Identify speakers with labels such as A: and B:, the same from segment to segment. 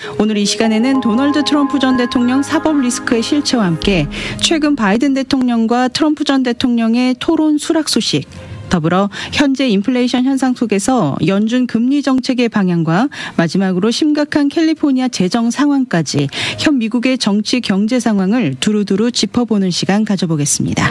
A: 오늘 이 시간에는 도널드 트럼프 전 대통령 사법 리스크의 실체와 함께 최근 바이든 대통령과 트럼프 전 대통령의 토론 수락 소식, 더불어 현재 인플레이션 현상 속에서 연준 금리 정책의 방향과 마지막으로 심각한 캘리포니아 재정 상황까지 현 미국의 정치 경제 상황을 두루두루 짚어보는 시간 가져보겠습니다.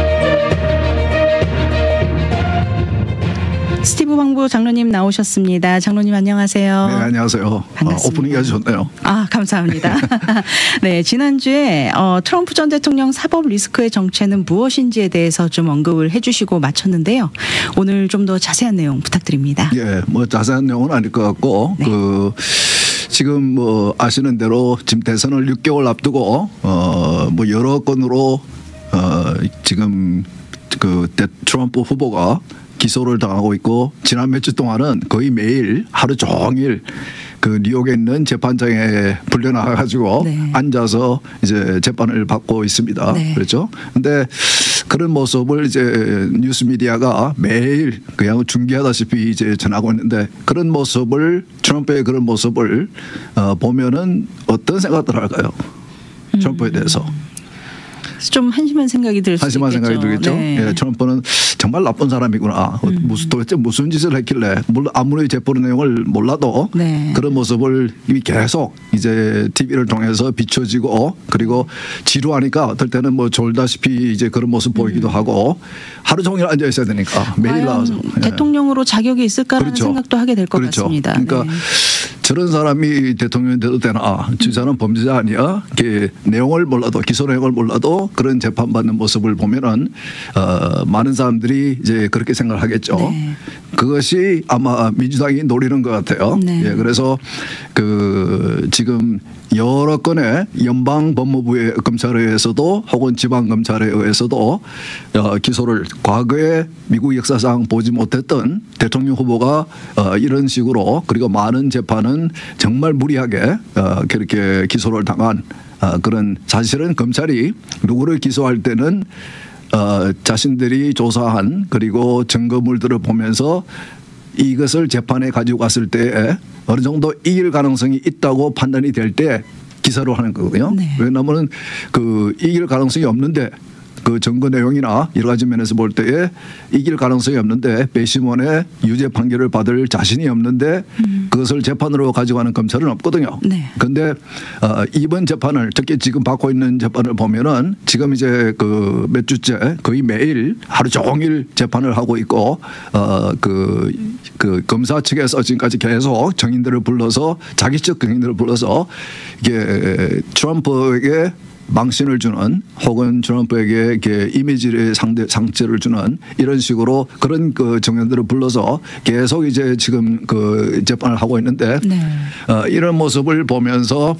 A: 스티브 황보 장로님 나오셨습니다. 장로님 안녕하세요.
B: 네, 안녕하세요.
A: 반갑습니다.
B: 오프닝이 아주 좋네요.
A: 감사합니다. 네, 지난주에 트럼프 전 대통령 사법 리스크의 정체는 무엇인지에 대해서 좀 언급을 해주시고 마쳤는데요. 오늘 좀 더 자세한 내용 부탁드립니다.
B: 예, 뭐 자세한 내용은 아닐 것 같고,
A: 네.
B: 지금 뭐 아시는 대로 지금 대선을 6개월 앞두고 뭐 여러 건으로 지금 트럼프 후보가 기소를 당하고 있고, 지난 몇 주 동안은 거의 매일 하루 종일 그 뉴욕에 있는 재판장에 불려나가 가지고
A: 네.
B: 앉아서 이제 재판을 받고 있습니다.
A: 네.
B: 그렇죠? 근데 그런 모습을 이제 뉴스 미디어가 매일 그냥 중계하다시피 이제 전하고 있는데, 그런 모습을, 트럼프의 그런 모습을 보면은 어떤 생각들 할까요? 트럼프에 대해서.
A: 좀 한심한 생각이 들 수 있겠죠.
B: 한심한 생각이 들겠죠.
A: 네.
B: 예, 트럼프는 정말 나쁜 사람이구나. 도대체 무슨 짓을 했길래, 물론 아무리 재판 내용을 몰라도
A: 네.
B: 그런 모습을 계속 이제 TV를 통해서 비춰지고, 그리고 지루하니까 어떨 때는 뭐 졸다시피 이제 그런 모습 보이기도 하고, 하루 종일 앉아 있어야 되니까 매일 나와서
A: 대통령으로 자격이 있을까라는
B: 그렇죠.
A: 생각도 하게 될 것
B: 그렇죠.
A: 같습니다.
B: 그러니까
A: 네.
B: 저런 사람이 대통령이 돼도 되나? 저 사람 범죄자 아니야? 이렇게 내용을 몰라도, 기소 내용을 몰라도 그런 재판받는 모습을 보면은 많은 사람들이 이제 그렇게 생각을 하겠죠. 네. 그것이 아마 민주당이 노리는 것 같아요.
A: 네.
B: 예, 그래서 지금 여러 건의 연방 법무부의 검찰에 의해서도 혹은 지방 검찰에 의해서도 기소를, 과거에 미국 역사상 보지 못했던 대통령 후보가 이런 식으로, 그리고 많은 재판은 정말 무리하게 그렇게 기소를 당한 그런, 사실은 검찰이 누구를 기소할 때는 자신들이 조사한 그리고 증거물들을 보면서 이것을 재판에 가지고 갔을 때 어느 정도 이길 가능성이 있다고 판단이 될 때 기사로 하는 거거든요.
A: 네.
B: 왜냐하면 이길 가능성이 없는데, 그 증거 내용이나 여러 가지 면에서 볼 때에 이길 가능성이 없는데, 배심원의 유죄 판결을 받을 자신이 없는데 그것을 재판으로 가져가는 검찰은 없거든요. 그런데 이번 재판을, 특히 지금 받고 있는 재판을 보면은 지금 이제 몇 주째 거의 매일 하루 종일 재판을 하고 있고, 그 검사 측에서 지금까지 계속 증인들을 불러서, 자기 측 증인들을 불러서 이게 트럼프에게 망신을 주는, 혹은 트럼프에게 이렇게 이미지의 상처를 주는 이런 식으로 그런 증인들을 불러서 계속 이제 지금 재판을 하고 있는데,
A: 네.
B: 이런 모습을 보면서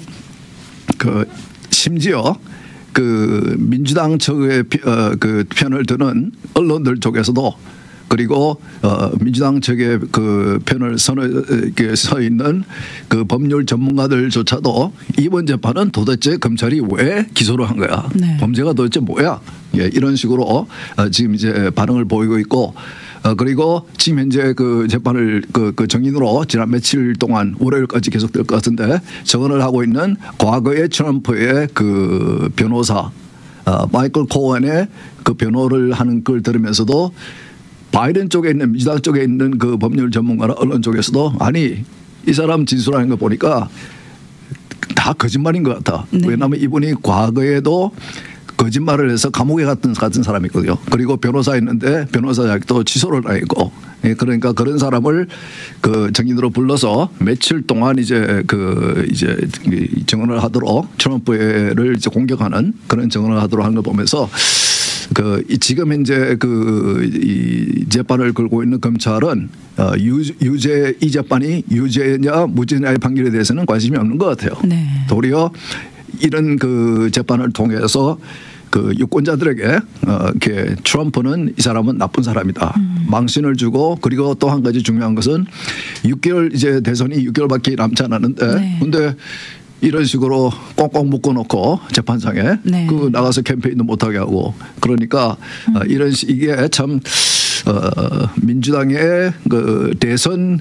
B: 심지어 민주당 측의 편을 드는 언론들 쪽에서도, 그리고 민주당 측의 편을 서 있는 법률 전문가들조차도 이번 재판은 도대체 검찰이 왜 기소를 한 거야?
A: 네.
B: 범죄가 도대체 뭐야? 예, 이런 식으로 지금 이제 반응을 보이고 있고, 그리고 지금 현재 재판을 증인으로 지난 며칠 동안 월요일까지 계속될 것 같은데 증언을 하고 있는 과거의 트럼프의 변호사 마이클 코언의 변호를 하는 걸 들으면서도, 바이든 쪽에 있는, 민주당 쪽에 있는 법률 전문가나 언론 쪽에서도, 아니 이 사람 진술하는 거 보니까 다 거짓말인 것 같아.
A: 네.
B: 왜냐하면 이분이 과거에도 거짓말을 해서 감옥에 같은 사람이거든요. 그리고 변호사였는데 변호사 자격도 취소를 당했고, 그러니까 그런 사람을 증인으로 불러서 며칠 동안 이제 증언을 하도록, 트럼프를 이제 공격하는 그런 증언을 하도록 하는 걸 보면서, 지금 현재 이 재판을 걸고 있는 검찰은 이 재판이 유죄냐 무죄냐의 판결에 대해서는 관심이 없는 것 같아요.
A: 네.
B: 도리어 이런 재판을 통해서 유권자들에게 이렇게 트럼프는, 이 사람은 나쁜 사람이다, 망신을 주고, 그리고 또 한 가지 중요한 것은 6개월, 이제 대선이 6개월밖에 남지 않았는데, 근데 이런 식으로 꽁꽁 묶어놓고 재판장에
A: 네.
B: 나가서 캠페인도 못하게 하고, 그러니까 이게 참 민주당의 대선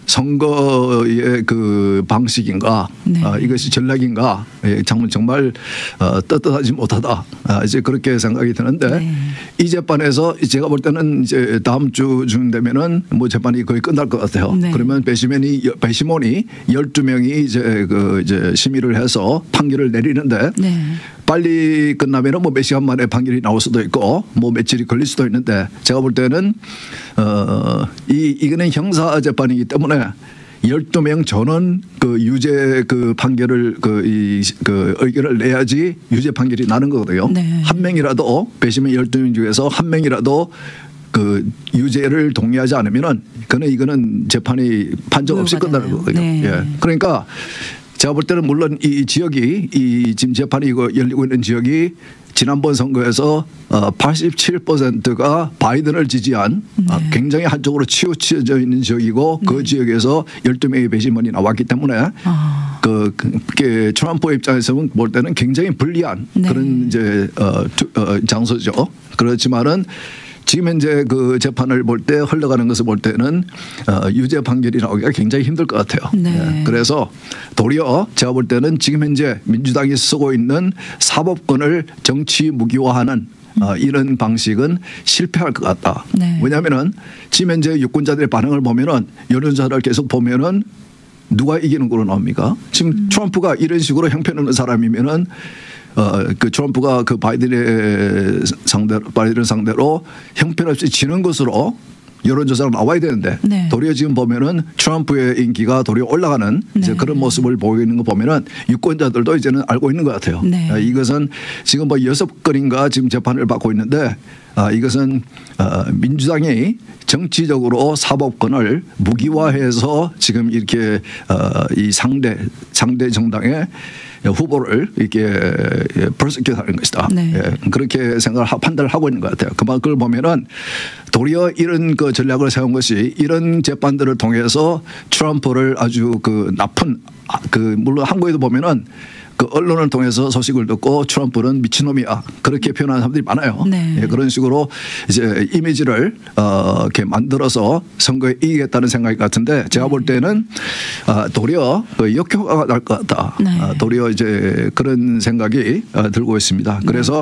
B: 선거의 그 방식인가
A: 네.
B: 이것이 전략인가 정말 떳떳하지 못하다 이제 그렇게 생각이 드는데
A: 네.
B: 이 재판에서 제가 볼 때는 이제 다음 주쯤 되면은 뭐 재판이 거의 끝날 것 같아요.
A: 네.
B: 그러면 배심원이 12명이 이제 심의를 해서 판결을 내리는데
A: 네.
B: 빨리 끝나면은 뭐 몇 시간 만에 판결이 나올 수도 있고 뭐 며칠이 걸릴 수도 있는데 제가 볼 때는 이거는 형사 재판이기 때문에 12명 전원 그 유죄 그 판결을 그 의견을 내야지 유죄 판결이 나는 거거든요.
A: 네.
B: 한 명이라도 배심원 12명 중에서 한 명이라도 그 유죄를 동의하지 않으면은 이거는 재판이 판정 없이 끝나는 거거든요.
A: 네.
B: 예. 그러니까 제가 볼 때는 물론 이 지역이 이 지금 재판이 열리고 있는 지역이 지난번 선거에서 87%가 바이든을 지지한 굉장히 한쪽으로 치우쳐져 있는 지역이고 그 지역에서 12명의 배심원이 나왔기 때문에 그 트럼프 입장에서 볼 때는 굉장히 불리한
A: 네.
B: 그런 이제 장소죠. 그렇지만은 지금 현재 그 재판을 볼 때 흘러가는 것을 볼 때는 유죄 판결이 나오기가 굉장히 힘들 것 같아요.
A: 네.
B: 그래서 도리어 제가 볼 때는 지금 현재 민주당이 쓰고 있는 사법권을 정치 무기화하는 이런 방식은 실패할 것 같다.
A: 네.
B: 왜냐하면은 지금 현재 유권자들의 반응을 보면은 여론조사를 계속 보면은 누가 이기는 걸로 나옵니까? 지금 트럼프가 이런 식으로 형편없는 사람이면은 그 트럼프가 그 바이든을 상대로 형편없이 지는 것으로 여론조사가 나와야 되는데
A: 네.
B: 도리어 지금 보면은 트럼프의 인기가 도리어 올라가는 이제
A: 네.
B: 그런 모습을 보이는 거 보면은 유권자들도 이제는 알고 있는 것 같아요.
A: 네.
B: 이것은 지금 뭐 6건인가 지금 재판을 받고 있는데 이것은 민주당이 정치적으로 사법권을 무기화해서 지금 이렇게 이 상대 정당의 후보를 이렇게 프로세큐트하는 것이다.
A: 네.
B: 예, 그렇게 판단을 하고 있는 것 같아요. 그걸 보면은 도리어 이런 그 전략을 세운 것이 이런 재판들을 통해서 트럼프를 아주 그 나쁜 물론 한국에도 보면은 그 언론을 통해서 소식을 듣고 트럼프는 미친놈이야 그렇게 표현하는 사람들이 많아요.
A: 네.
B: 예, 그런 식으로 이제 이미지를 이렇게 만들어서 선거에 이기겠다는 생각이 같은데 제가 볼 때는 도리어 그 역효과가 날 것 같다.
A: 네.
B: 도리어 이제 그런 생각이 들고 있습니다. 그래서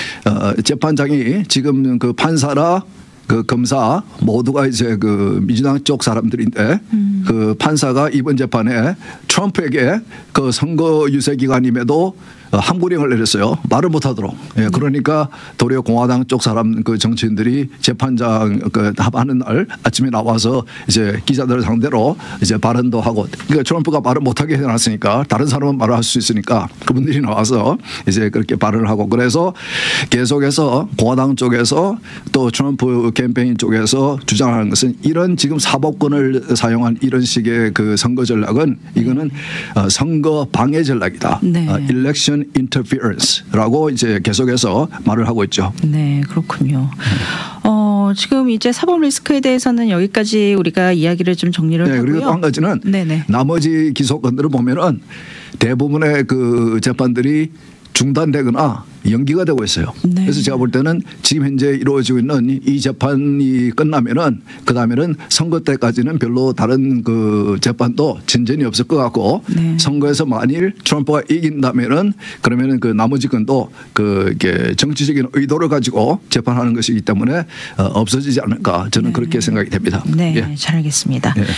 B: 재판장이 지금 그 판사나 그 검사 모두가 이제 그 민주당 쪽 사람들인데 그 판사가 이번 재판에 트럼프에게 그 선거 유세 기간임에도 함구령을 내렸어요. 말을 못하도록. 예, 그러니까 도리어 공화당 쪽 사람 그 정치인들이 재판장 그 하는 날 아침에 나와서 이제 기자들을 상대로 이제 발언도 하고 그러니까 트럼프가 말을 못하게 해놨으니까 다른 사람은 말을 할 수 있으니까 그분들이 나와서 이제 그렇게 발언을 하고 그래서 계속해서 공화당 쪽에서 또 트럼프 캠페인 쪽에서 주장하는 것은 이런 지금 사법권을 사용한 이런 식의 그 선거 전략은 이거는 선거 방해 전략이다.
A: 네.
B: Election interference라고 이제 계속해서 말을 하고 있죠.
A: 네, 그렇군요. 지금 이제 사법 리스크에 대해서는 여기까지 우리가 이야기를 좀 정리를 하고요.
B: 그리고 또 한 가지는
A: 네네.
B: 나머지 기소건들을 보면은 대부분의 그 재판들이 중단되거나 연기가 되고 있어요.
A: 네.
B: 그래서 제가 볼 때는 지금 현재 이루어지고 있는 이 재판이 끝나면은 그 다음에는 선거 때까지는 별로 다른 그 재판도 진전이 없을 것 같고
A: 네.
B: 선거에서 만일 트럼프가 이긴다면은 그러면은 그 나머지 건도 이게 정치적인 의도를 가지고 재판하는 것이기 때문에 없어지지 않을까 저는 그렇게 생각이 됩니다.
A: 네,
B: 예.
A: 잘 알겠습니다.
B: 예.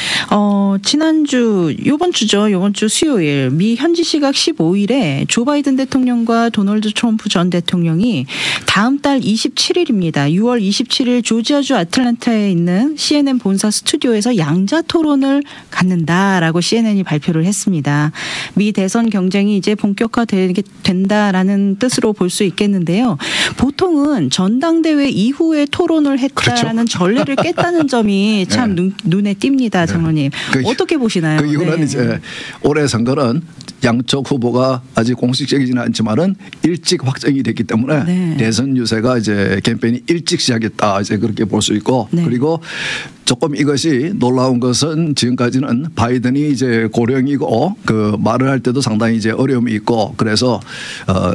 A: 요번 주 수요일 미 현지 시각 15일에 조 바이든 대통령과 도널드 트럼프 전 대통령이 다음 달 27일입니다. 6월 27일 조지아주 아틀란타에 있는 CNN 본사 스튜디오에서 양자 토론을 갖는다라고 CNN이 발표를 했습니다. 미 대선 경쟁이 이제 본격화된다라는 뜻으로 볼 수 있겠는데요. 보통은 전당대회 이후에 토론을 했다라는
B: 그렇죠.
A: 전례를 깼다는 점이 참 눈에 띕니다, 장로님. 어떻게 보시나요?
B: 이거는 이제 올해 선거는 양쪽 후보가 아직 공식적이지는 않지만은 일찍 확정이 됐기 때문에
A: 네.
B: 대선 유세가 이제 캠페인이 일찍 시작했다 이제 그렇게 볼 수 있고
A: 네.
B: 그리고 조금 이것이 놀라운 것은 지금까지는 바이든이 이제 고령이고 그 말을 할 때도 상당히 이제 어려움이 있고 그래서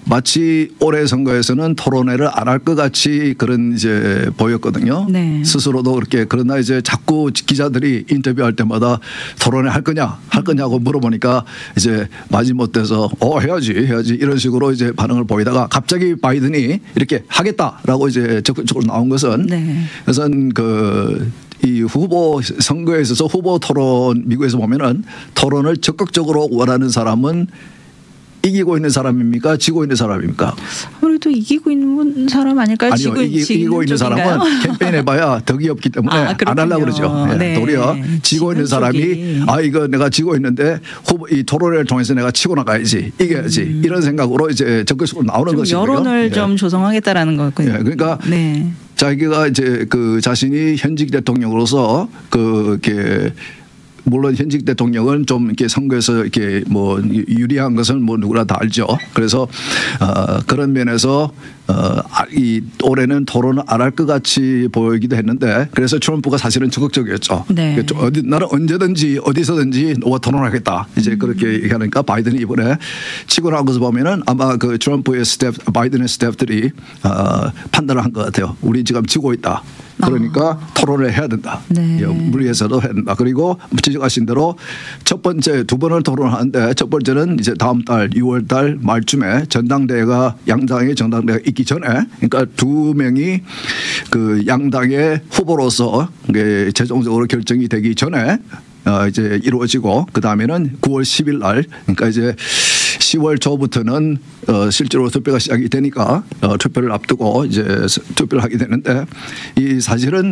B: 마치 올해 선거에서는 토론회를 안 할 것 같이 그런 이제 보였거든요.
A: 네.
B: 스스로도 그렇게. 그러나 이제 자꾸 기자들이 인터뷰할 때마다 토론회 할 거냐고 물어보니까 이제 마지못해서 해야지 이런 식으로 이제 반응을 보이다가 갑자기 바이든이 이렇게 하겠다라고 이제 적극적으로 나온 것은
A: 네.
B: 우선 이 후보 선거에 있어서 후보 토론 미국에서 보면은 토론을 적극적으로 원하는 사람은 이기고 있는 사람입니까? 지고 있는 사람입니까?
A: 아무래도 이기고 있는 사람 아닐까요?
B: 아니요. 이기고 있는 사람은 캠페인 해봐야 덕이 없기 때문에 안 하려고 그러죠.
A: 네.
B: 도리어 지고 있는 사람이 이거 내가 지고 있는데 이 토론회를 통해서 내가 치고 나가야지 이겨야지 이런 생각으로 이제 적극적으로 나오는 것이죠.
A: 여론을 좀 조성하겠다라는 거군요.
B: 그러니까
A: 네.
B: 자기가 이제 자신이 현직 대통령으로서 이렇게 물론 현직 대통령은 좀 이렇게 선거에서 이렇게 뭐 유리한 것은 뭐 누구나 다 알죠. 그래서 그런 면에서 이 올해는 토론을 안 할 것 같이 보이기도 했는데 그래서 트럼프가 사실은 적극적이었죠.
A: 네.
B: 나는 언제든지 어디서든지 너와 토론하겠다. 이제 그렇게 얘기하니까 바이든이 이번에 치고 나온 것을 보면은 아마 트럼프의 바이든의 스태프들이 판단을 한 것 같아요. 우리 지금 지고 있다. 그러니까 토론을 해야 된다.
A: 네.
B: 무리해서도 해야 된다. 그리고 지적하신 대로 첫 번째 두 번을 토론하는데 첫 번째는 이제 다음 달 6월 달 말쯤에 전당대회가 양당의 전당대회가 있기 전에 그러니까 두 명이 양당의 후보로서 최종적으로 결정이 되기 전에 이제 이루어지고 그 다음에는 9월 10일 날 그러니까 이제 10월 초부터는 실제로 투표가 시작이 되니까 투표를 앞두고 이제 투표를 하게 되는데 이 사실은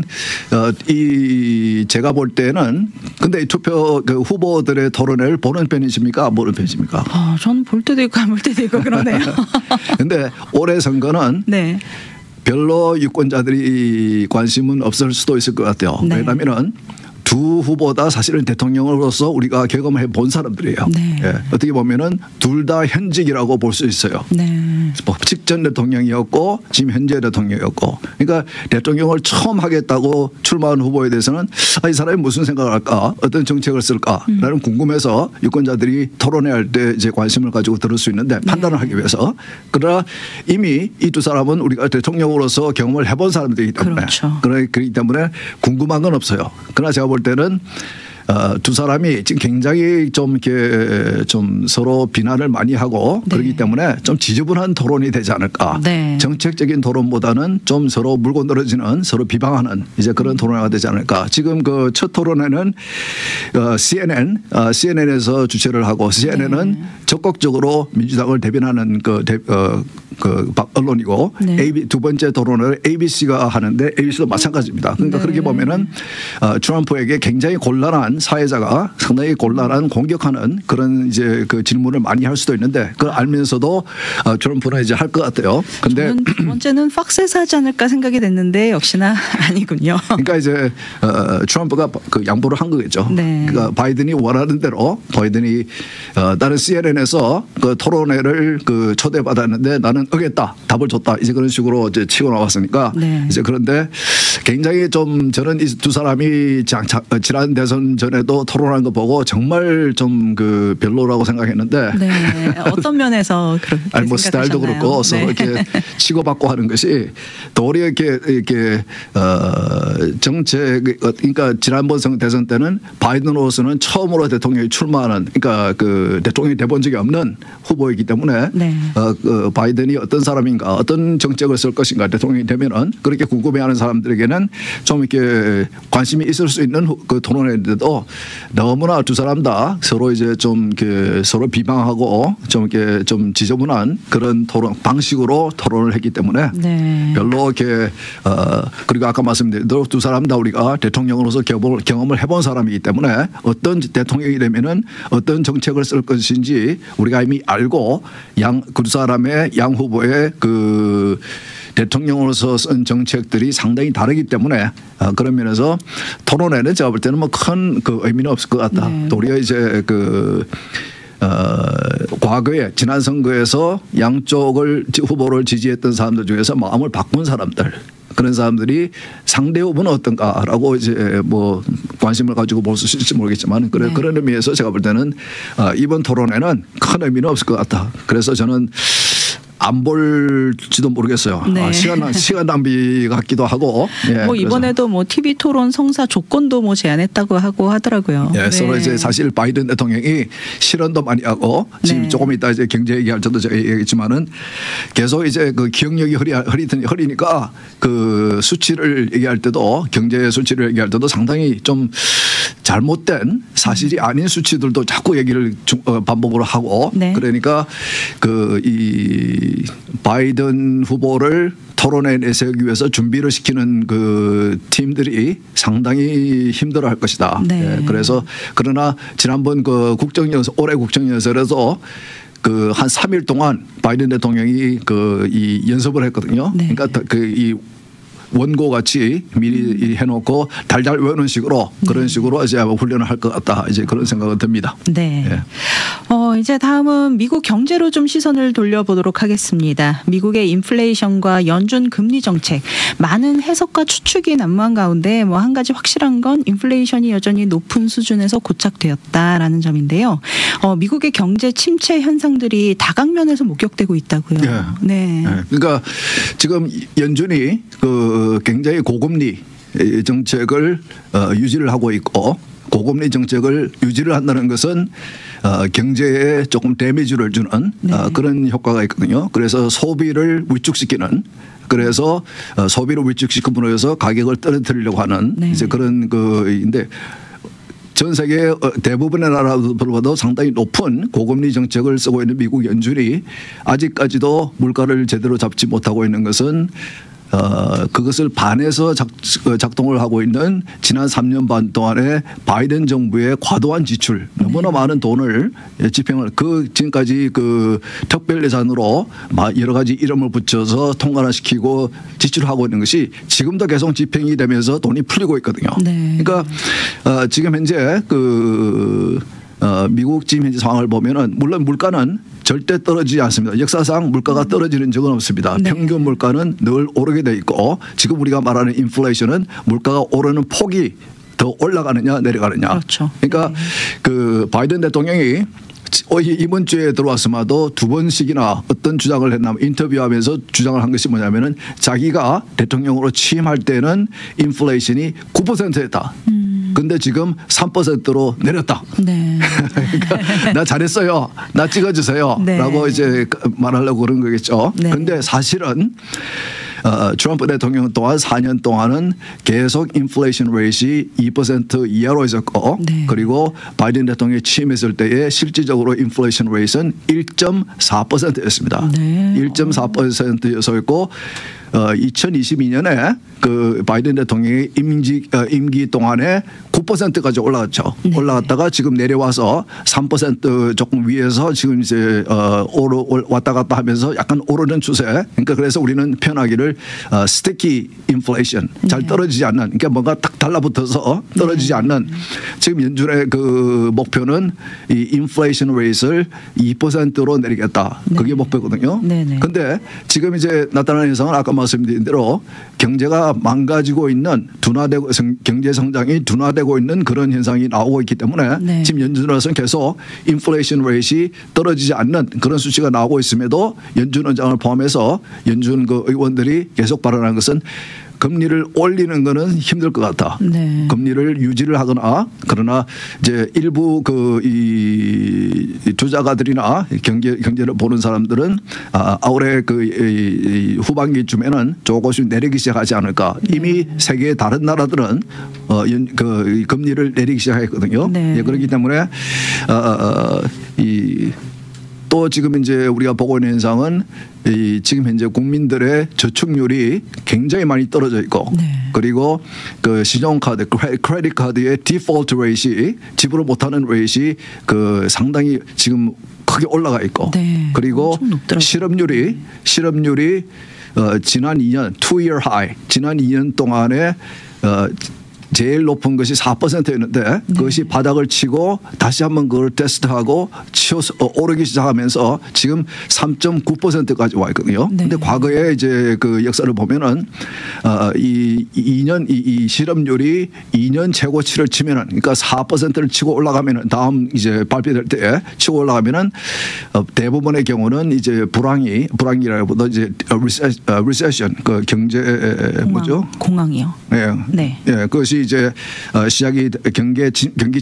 B: 제가 볼 때는 근데 이 투표 후보들의 토론회를 보는 편이십니까? 안 보는 편이십니까?
A: 저는 볼 때도 있고 안 볼 때도 있고 그러네요.
B: 근데 올해 선거는
A: 네.
B: 별로 유권자들이 관심은 없을 수도 있을 것 같아요.
A: 네.
B: 왜냐하면은 두 후보 다 사실은 대통령으로서 우리가 경험해 본 사람들이에요.
A: 네.
B: 예. 어떻게 보면은 둘 다 현직이라고 볼 수 있어요.
A: 네.
B: 직전 대통령이었고 지금 현재 대통령이었고 그러니까 대통령을 처음 하겠다고 출마한 후보에 대해서는 이 사람이 무슨 생각을 할까 어떤 정책을 쓸까라는 궁금해서 유권자들이 토론회할 때 이제 관심을 가지고 들을 수 있는데 판단을 하기 위해서 그러나 이미 이 두 사람은 우리가 대통령으로서 경험을 해본 사람들이기 때문에
A: 그렇죠.
B: 그렇기 때문에 궁금한 건 없어요. 그러나 제가 볼 때는 두 사람이 지금 굉장히 좀 이렇게 좀 서로 비난을 많이 하고
A: 네.
B: 그렇기 때문에 좀 지저분한 토론이 되지 않을까.
A: 네.
B: 정책적인 토론보다는 좀 서로 물고 늘어지는 서로 비방하는 이제 그런 토론회가 되지 않을까. 지금 첫 토론회는 CNN에서 주최를 하고 CNN은
A: 네.
B: 적극적으로 민주당을 대변하는 언론이고
A: 네.
B: 두 번째 토론을 ABC가 하는데 ABC도 마찬가지입니다. 그러니까
A: 네.
B: 그렇게 보면은 트럼프에게 굉장히 곤란한 사회자가 상당히 곤란한 공격하는 그런 이제 질문을 많이 할 수도 있는데 그걸 알면서도 트럼프는 이제 할 것 같아요. 근데
A: 저는 두 번째는 팍스에서 하지 않을까 생각이 됐는데 역시나 아니군요.
B: 그러니까 이제 트럼프가 양보를 한 거겠죠.
A: 네.
B: 그러니까 바이든이 원하는 대로 바이든이 나는 CNN에서 토론회를 초대받았는데 나는 어겠다 답을 줬다 이제 그런 식으로 이제 치고 나왔으니까
A: 네.
B: 이제 그런데 굉장히 좀 저는 이 두 사람이 지난 대선 전에도 토론한 거 보고 정말 좀 별로라고 생각했는데
A: 네. 어떤 면에서 그렇게
B: 아니 뭐 스타일도
A: 생각하셨나요?
B: 그렇고 서로
A: 네.
B: 이렇게 치고받고 하는 것이 도리어 이렇게 정책 그러니까 지난번 대선 때는 바이든으로서는 처음으로 대통령이 출마하는 그러니까 대통령이 돼본 적이 없는 후보이기 때문에
A: 네.
B: 바이든이 어떤 사람인가 어떤 정책을 쓸 것인가 대통령이 되면은 그렇게 궁금해하는 사람들에게는 좀 이렇게 관심이 있을 수 있는 토론회인데도 너무나 두 사람 다 서로 이제 좀 이렇게 서로 비방하고 좀 이렇게 좀 지저분한 그런 토론 방식으로 토론을 했기 때문에
A: 네.
B: 별로 이렇게 그리고 아까 말씀드린 대로 두 사람 다 우리가 대통령으로서 경험을 해본 사람이기 때문에 어떤 대통령이 되면은 어떤 정책을 쓸 것인지 우리가 이미 알고 그 두 사람의 양 후보의 대통령으로서 쓴 정책들이 상당히 다르기 때문에 그런 면에서 토론회는 제가 볼 때는 뭐 큰 의미는 없을 것 같다.
A: 네.
B: 도리어 이제 과거에 지난 선거에서 양쪽을 후보를 지지했던 사람들 중에서 마음을 바꾼 사람들 그런 사람들이 상대 후보는 어떤가라고 이제 뭐 관심을 가지고 볼 수 있을지 모르겠지만
A: 네.
B: 그런 의미에서 제가 볼 때는 이번 토론회는 큰 의미는 없을 것 같다. 그래서 저는 안 볼지도 모르겠어요.
A: 네.
B: 시간 낭비 같기도 하고. 예,
A: 뭐 이번에도 뭐 TV 토론 성사 조건도 뭐 제안했다고 하고 하더라고요.
B: 예, 서로 이제 사실 바이든 대통령이 실언도 많이 하고 지금
A: 네.
B: 조금 이따 이제 경제 얘기할 때도 제가 얘기했지만은 계속 이제 그 기억력이 흐리니까 그 수치를 얘기할 때도 경제 수치를 얘기할 때도 상당히 좀 잘못된 사실이 아닌 수치들도 자꾸 얘기를 반복으로 하고
A: 네.
B: 그러니까 그 이 바이든 후보를 토론에 내세우기 위해서 준비를 시키는 그 팀들이 상당히 힘들어할 것이다.
A: 네.
B: 예, 그래서 그러나 지난번 그 국정연설 올해 국정연설에서 그 한 3일 동안 바이든 대통령이 그 이 연습을 했거든요.
A: 네.
B: 그러니까 그 이 원고 같이 미리 해놓고 달달 외우는 식으로 그런 식으로 이제 훈련을 할 것 같다. 이제 그런 생각은 듭니다.
A: 네.
B: 예.
A: 이제 다음은 미국 경제로 좀 시선을 돌려보도록 하겠습니다. 미국의 인플레이션과 연준 금리 정책 많은 해석과 추측이 난무한 가운데 뭐 한 가지 확실한 건 인플레이션이 여전히 높은 수준에서 고착되었다라는 점인데요. 미국의 경제 침체 현상들이 다각면에서 목격되고 있다고요.
B: 예.
A: 네.
B: 예. 그러니까 지금 연준이 그 굉장히 고금리 정책을 유지를 하고 있고 고금리 정책을 유지를 한다는 것은 경제에 조금 데미지를 주는
A: 네.
B: 그런 효과가 있거든요. 그래서 소비를 위축시키는 그래서 소비를 위축시킴으로 해서 가격을 떨어뜨리려고 하는
A: 네.
B: 이제 그런 그인데 전 세계 대부분의 나라들보다도 상당히 높은 고금리 정책을 쓰고 있는 미국 연준이 아직까지도 물가를 제대로 잡지 못하고 있는 것은 그것을 반해서 작동을 하고 있는 지난 3년 반 동안의 바이든 정부의 과도한 지출 너무나 많은 돈을 집행을 그 지금까지 그 특별 예산으로 여러 가지 이름을 붙여서 통과시키고 지출하고 있는 것이 지금도 계속 집행이 되면서 돈이 풀리고 있거든요.
A: 네.
B: 그러니까 지금 현재 그 미국 지금 현재 상황을 보면은 물론 물가는 절대 떨어지지 않습니다. 역사상 물가가 떨어지는 적은 없습니다.
A: 네.
B: 평균 물가는 늘 오르게 돼 있고 지금 우리가 말하는 인플레이션은 물가가 오르는 폭이 더 올라가느냐 내려가느냐.
A: 그렇죠.
B: 그러니까
A: 네.
B: 그 바이든 대통령이 이번 주에 들어왔음에도 두 번씩이나 어떤 주장을 했냐면 인터뷰하면서 주장을 한 것이 뭐냐면은 자기가 대통령으로 취임할 때는 인플레이션이 9%였다. 근데 지금 3%로 내렸다.
A: 네.
B: 그러니까 나 잘했어요. 나 찍어주세요.
A: 네.
B: 라고 이제 말하려고 그런 거겠죠.
A: 네.
B: 그런데 사실은 트럼프 대통령 동안 4년 동안은 계속 인플레이션 레이트이 2% 이하로 있었고
A: 네.
B: 그리고 바이든 대통령이 취임했을 때에 실질적으로 인플레이션 레이트는 1.4%였습니다.
A: 네.
B: 1.4%였었고 2022년에 그 바이든 대통령의 임기 동안에 9%까지 올라갔죠.
A: 네.
B: 올라갔다가 지금 내려와서 3% 조금 위에서 지금 이제 왔다 갔다 하면서 약간 오르는 추세. 그러니까 그래서 우리는 표현하기를 스티키 인플레이션 잘 떨어지지 않는 그러니까 뭔가 딱 달라붙어서 떨어지지 않는 지금 연준의 그 목표는 이 인플레이션 레이트를 2%로 내리겠다. 그게 목표거든요. 그런데 지금 이제 나타나는 현상은 아까 말씀드린 대로 경제가 망가지고 있는 둔화되고 경제 성장이 둔화되고 있는 그런 현상이 나오고 있기 때문에 지금 연준으로서는 계속 인플레이션 레이트이 떨어지지 않는 그런 수치가 나오고 있음에도 연준 원장을 포함해서 연준 그 의원들이 계속 발언한 것은 금리를 올리는 거는 힘들 것 같다.
A: 네.
B: 금리를 유지를 하거나 그러나 이제 일부 그 이 투자가들이나 경제를 보는 사람들은 올해 그 후반기쯤에는 조금씩 내리기 시작하지 않을까. 이미 세계의 다른 나라들은 그 금리를 내리기 시작했거든요. 예, 그렇기 때문에 또 지금 이제 우리가 보고 있는 현상은 지금 현재 국민들의 저축률이 굉장히 많이 떨어져 있고 그리고 그 신용카드, 크레딧 카드의 디폴트 레이트이 지불을 못하는 레이트이 그 상당히 지금 크게 올라가 있고 그리고 실업률이 지난 2년 2-year high 지난 2년 동안에 제일 높은 것이 4%였는데 그것이 바닥을 치고 다시 한번 그걸 테스트하고 치어서 오르기 시작하면서 지금 3.9%까지 와 있거든요. 그런데 과거에 이제 그 역사를 보면은 이 실업률이 2년 최고치를 치면은 그러니까 4%를 치고 올라가면은 다음 이제 발표될 때 치고 올라가면은 대부분의 경우는 이제 불황이라기보다 이제 recession 그 경제 뭐죠?
A: 공황이요.
B: 네. 그것이 이제 시작이 경기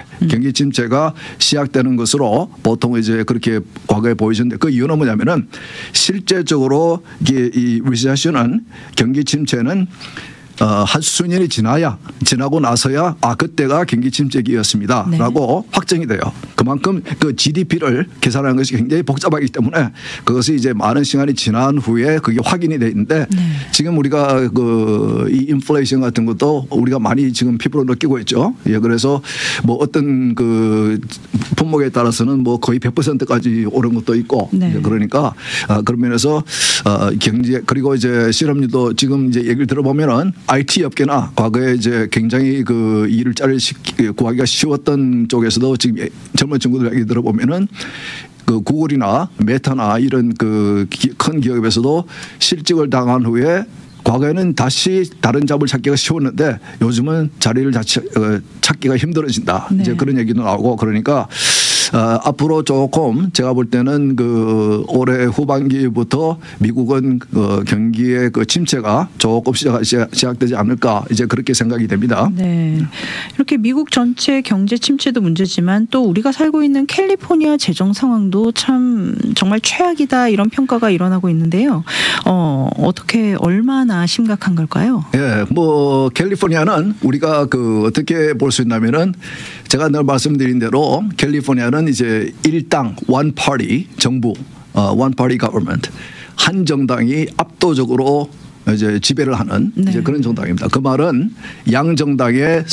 B: 침체가 시작되는 것으로 보통 이제 그렇게 과거에 보여졌는데 그 이유는 뭐냐면은 실제적으로 이게 이 recession은 경기 침체는 한 수년이 지나고 나서야 그때가 경기 침체기였습니다라고 확정이 돼요. 그만큼 그 GDP를 계산하는 것이 굉장히 복잡하기 때문에 그것이 이제 많은 시간이 지난 후에 그게 확인이 돼 있는데 지금 우리가 이 인플레이션 같은 것도 우리가 많이 지금 피부로 느끼고 있죠. 그래서 뭐 어떤 그 품목에 따라서는 뭐 거의 100%까지 오른 것도 있고 그러니까 그런 면에서 경제 그리고 이제 실업률도 지금 이제 얘기를 들어보면은 IT 업계나 과거에 이제 굉장히 그 일자리를 구하기가 쉬웠던 쪽에서도 지금 젊은 친구들 얘기 들어보면은 그 구글이나 메타나 이런 그 큰 기업에서도 실직을 당한 후에 과거에는 다시 다른 잡을 찾기가 쉬웠는데 요즘은 자리를 찾기가 힘들어진다. 이제 그런 얘기도 나오고 그러니까 앞으로 조금 제가 볼 때는 그 올해 후반기부터 미국은 경기의 그 침체가 조금 시작되지 않을까 이제 그렇게 생각이 됩니다.
A: 네. 이렇게 미국 전체 경제 침체도 문제지만 또 우리가 살고 있는 캘리포니아 재정 상황도 참 정말 최악이다 이런 평가가 일어나고 있는데요. 어떻게 얼마나 심각한 걸까요?
B: 예, 뭐 캘리포니아는 우리가 그 어떻게 볼 수 있냐면은 제가 늘 말씀드린 대로 캘리포니아는 이제 일당 one party 정부 one party government 한 정당이 압도적으로 이제 지배를 하는 이제 그런 정당입니다. 그 말은 양 정당의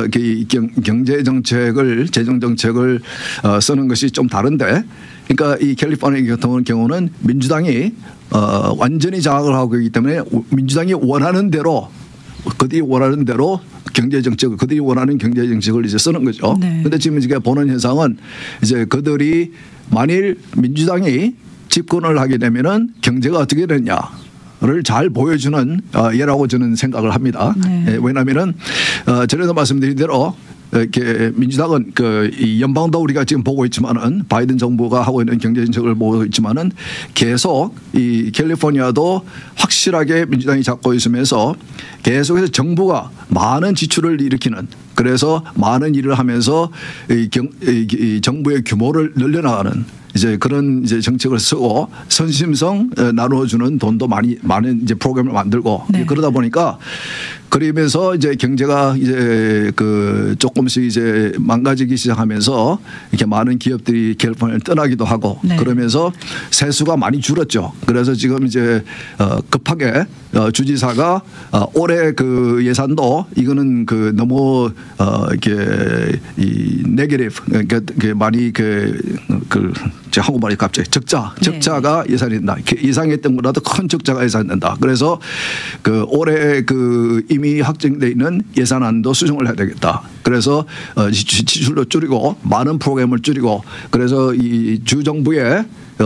B: 경제 정책을 재정 정책을 쓰는 것이 좀 다른데, 그러니까 이 캘리포니아 같은 경우는 민주당이 완전히 장악을 하고 있기 때문에 민주당이 원하는 대로 그들이 원하는 대로 경제 정책을 그들이 원하는 경제 정책을 이제 쓰는 거죠. 그런데 지금 제가 보는 현상은 이제 그들이 만일 민주당이 집권을 하게 되면은 경제가 어떻게 되느냐를 잘 보여주는 예라고 저는 생각을 합니다. 왜냐하면은 전에도 말씀드린 대로 이렇게 민주당은 이 연방도 우리가 지금 보고 있지만은 바이든 정부가 하고 있는 경제 정책을 보고 있지만은 계속 이 캘리포니아도 확실하게 민주당이 잡고 있으면서 계속해서 정부가 많은 지출을 일으키는, 그래서 많은 일을 하면서 이 정부의 규모를 늘려나가는 이제 그런 이제 정책을 쓰고 선심성 나눠주는 돈도 많은 이제 프로그램을 만들고 그러다 보니까 그러면서 이제 경제가 이제 그 조금씩 이제 망가지기 시작하면서 이렇게 많은 기업들이 캘리포니아를 떠나기도 하고 그러면서 세수가 많이 줄었죠. 그래서 지금 이제 급하게 주지사가 올해 그 예산도 이거는 그 너무 이렇게 이 네거티브 그러니까 많이 제 한국말이 갑자기 적자가 예산된다. 예상했던 것보다도 큰 적자가 예산된다. 그래서 그 올해 그 이미 확정돼 있는 예산안도 수정을 해야 되겠다. 그래서 지출도 줄이고 많은 프로그램을 줄이고, 그래서 이 주 정부의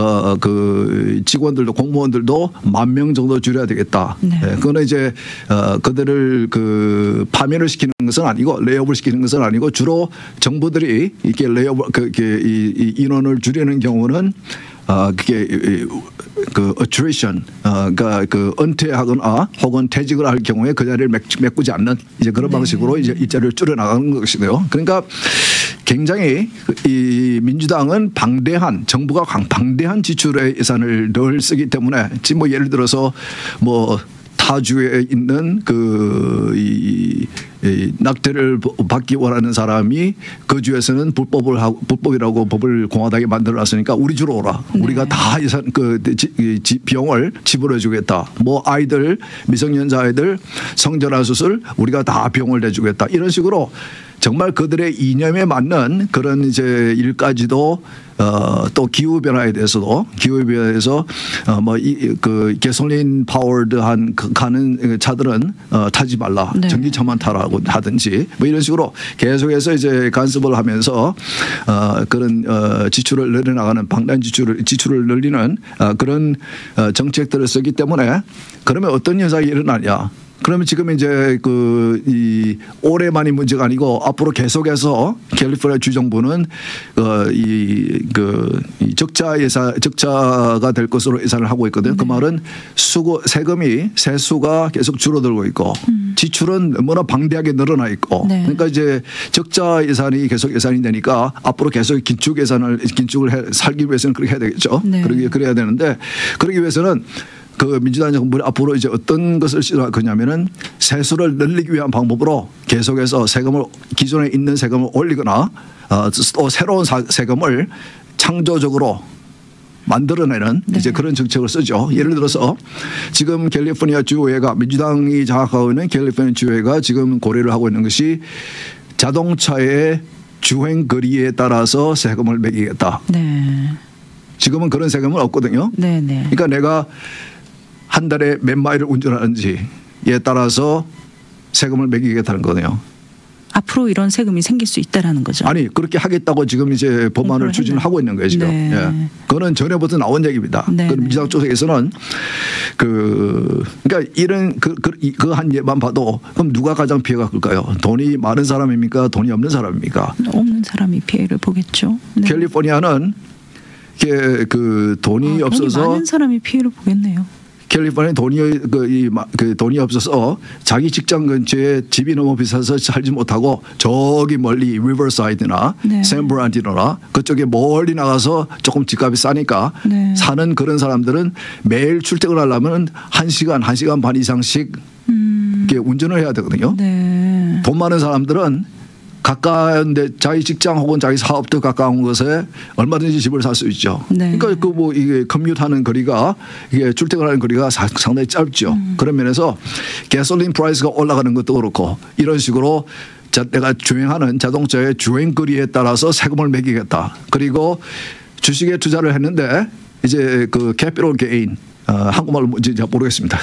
B: 그 직원들도 공무원들도 10,000명 정도 줄여야 되겠다. 그거는 이제 그들을 그 파면을 시키는 것은 아니고 레이업을 시키는 것은 아니고 주로 정부들이 이렇게 레이업 이 인원을 줄이는 경우는 그게 그 attrition 그러니까 그 은퇴하거나 혹은 퇴직을 할 경우에 그 자리를 메꾸지 않는 이제 그런 방식으로 이제 일자리를 줄여 나가는 것이고요. 그러니까 굉장히 이 민주당은 정부가 방대한 지출의 예산을 늘 쓰기 때문에 지금 뭐 예를 들어서 뭐 타주에 있는 이 낙태를 받기 원하는 사람이 그 주에서는 불법이라고 법을 공화당이 만들어놨으니까 우리 주로 오라. 우리가 다 예산 비용을 지불해주겠다. 뭐 아이들 미성년자 아이들 성전환 수술 우리가 다 비용을 내주겠다. 이런 식으로 정말 그들의 이념에 맞는 그런 이제 일까지도 또 기후 변화에 대해서도 기후 변화에서 뭐 그 개솔린 파워드한 가는 차들은 타지 말라.
A: 네.
B: 전기차만 타라고 하든지 뭐 이런 식으로 계속해서 이제 간섭을 하면서 그런 지출을 늘려나가는 방단 지출을 늘리는 그런 정책들을 쓰기 때문에 그러면 어떤 현상이 일어나냐? 그러면 지금 이제 이 올해만이 문제가 아니고 앞으로 계속해서 캘리포니아 주 정부는 이 적자가 될 것으로 예산을 하고 있거든요. 그 말은 세수가 계속 줄어들고 있고 지출은 너무나 방대하게 늘어나 있고
A: 네.
B: 그러니까 이제 적자 예산이 계속 예산이 되니까 앞으로 계속 긴축을 살기 위해서는 그렇게 해야 되겠죠.
A: 네.
B: 그래야 되는데 그러기 위해서는 그 민주당 정부는 앞으로 이제 어떤 것을 시도할 거냐면은 세수를 늘리기 위한 방법으로 계속해서 기존에 있는 세금을 올리거나 또 새로운 세금을 창조적으로 만들어내는
A: 네.
B: 이제 그런 정책을 쓰죠. 예를 들어서 지금 캘리포니아 주의회가 민주당이 장악하고 있는 캘리포니아 주의회가 지금 고려를 하고 있는 것이 자동차의 주행 거리에 따라서 세금을 매기겠다.
A: 네.
B: 지금은 그런 세금은 없거든요.
A: 네, 네.
B: 그러니까 내가 한 달에 몇 마일을 운전하는지에 따라서 세금을 매기겠다는 거네요.
A: 앞으로 이런 세금이 생길 수 있다라는 거죠.
B: 아니 그렇게 하겠다고 지금 이제 법안을 추진을 하고 있는 거예요 지금.
A: 네.
B: 예. 그거는 전에부터 나온 얘기입니다.
A: 네.
B: 그 민주당 쪽에서는 그러니까 이런 그 한 예만 봐도 그럼 누가 가장 피해가 클까요? 돈이 많은 사람입니까? 돈이 없는 사람입니까?
A: 없는 사람이 피해를 보겠죠. 네.
B: 캘리포니아는 돈이 없어서
A: 돈이 많은 사람이 피해를 보겠네요.
B: 캘리포니아 돈이 없어서 자기 직장 근처에 집이 너무 비싸서 살지 못하고 저기 멀리 리버사이드나
A: 네.
B: 샌브란디노나 그쪽에 멀리 나가서 조금 집값이 싸니까
A: 네. 사는
B: 그런 사람들은 매일 출퇴근하려면 1시간 반 이상씩 이렇게 운전을 해야 되거든요.
A: 네.
B: 돈 많은 사람들은 가까운데 자기 직장 혹은 자기 사업도 가까운 곳에 얼마든지 집을 살 수 있죠.
A: 네.
B: 그러니까 이게 커뮤트하는 거리가 이게 출퇴근하는 거리가 상당히 짧죠. 그런 면에서 가솔린 프라이스가 올라가는 것도 그렇고 이런 식으로 내가 주행하는 자동차의 주행 거리에 따라서 세금을 매기겠다. 그리고 주식에 투자를 했는데 이제 그 캐피털 게인 한국말로 뭔지 잘 모르겠습니다.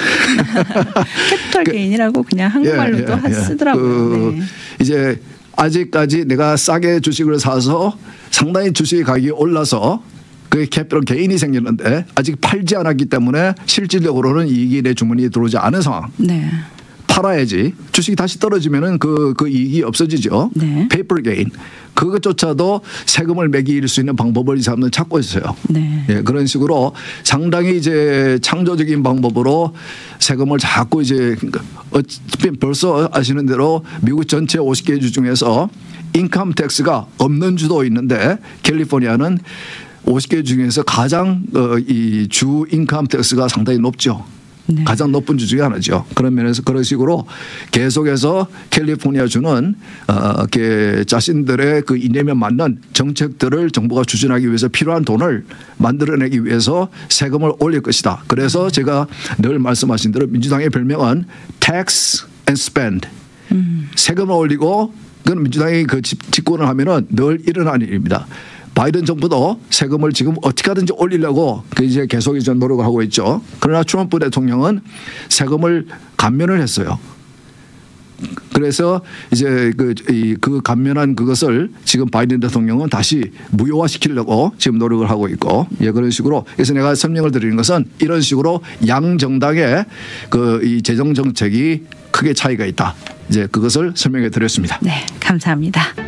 A: 캐피털 게인이라고 그냥 한국말로도 쓰더라고요. 네.
B: 이제 아직까지 내가 싸게 주식을 사서 상당히 주식의 가격이 올라서 그게 캐피털 게인이 생겼는데 아직 팔지 않았기 때문에 실질적으로는 이익이 내 주머니에 들어오지 않은 상황.
A: 네.
B: 팔아야지. 주식이 다시 떨어지면은 그 이익이 없어지죠.
A: 네.
B: 페이퍼 게인. 그것조차도 세금을 매길 수 있는 방법을 이 사람들은 찾고 있어요.
A: 네.
B: 예, 그런 식으로 상당히 이제 창조적인 방법으로 세금을 자꾸 이제 벌써 아시는 대로 미국 전체 50개 주 중에서 인컴 텍스가 없는 주도 있는데 캘리포니아는 50개 중에서 가장 이 주 인컴 텍스가 상당히 높죠.
A: 네.
B: 가장 높은 주 중에 하나죠. 그런 면에서 그런 식으로 계속해서 캘리포니아 주는 자신들의 그 이념에 맞는 정책들을 정부가 추진하기 위해서 필요한 돈을 만들어내기 위해서 세금을 올릴 것이다. 그래서 제가 늘 말씀하신 대로 민주당의 별명은 tax and spend. 세금을 올리고 그건 민주당이 그 집권을 하면은 늘 일어나는 일입니다. 바이든 정부도 세금을 지금 어떻게 하든지 올리려고 이제 계속 이제 노력을 하고 있죠. 그러나 트럼프 대통령은 세금을 감면을 했어요. 그래서 이제 그 감면한 그것을 지금 바이든 대통령은 다시 무효화시키려고 지금 노력을 하고 있고, 예, 그런 식으로. 그래서 내가 설명을 드리는 것은 이런 식으로 양 정당의 이 재정 정책이 크게 차이가 있다. 이제 그것을 설명해 드렸습니다.
A: 네, 감사합니다.